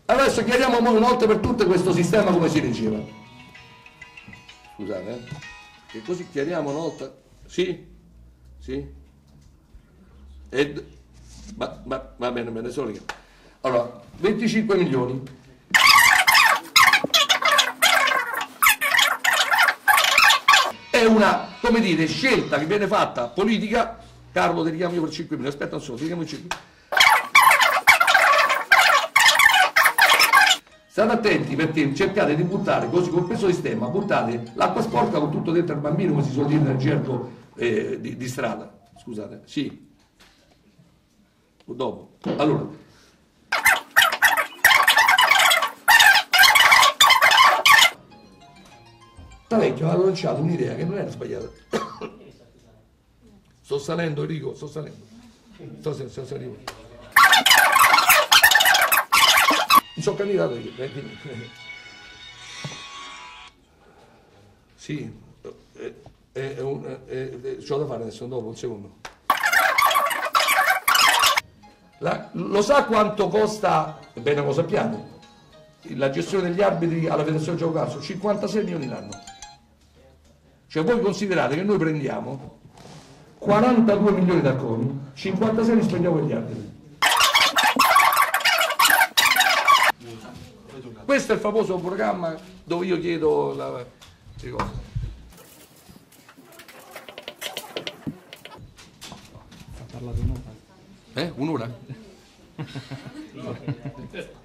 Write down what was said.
Adesso chiariamo una volta per tutte questo sistema come si leggeva. Scusate, che così chiariamo una volta. Sì? Sì? Va bene, me ne sono io. Allora, 25 milioni. È una, come dire, scelta che viene fatta politica. Carlo, ti richiamo io per 5 milioni. Aspetta un secondo, ti richiamo per 5 milioni. State attenti perché cercate di buttare, così con questo sistema, buttate l'acqua sporca con tutto dentro il bambino, come si suol dire nel gergo di strada. Scusate, sì. Dopo. Allora. Vecchio ha lanciato un'idea che non era sbagliata. Sto salendo, Enrico, sto salendo. Sto salendo. Mi sono candidato io. Sì, c'ho da fare adesso, dopo, un secondo. Lo sa quanto costa, bene lo sappiamo, la gestione degli arbitri alla Federazione Gioco Calcio? 56 milioni l'anno. Cioè voi considerate che noi prendiamo 42 milioni da CONI, 56 li spendiamo per gli arbitri. Questo è il famoso programma dove io chiedo le cose. Ha parlato un'ora. Un'ora?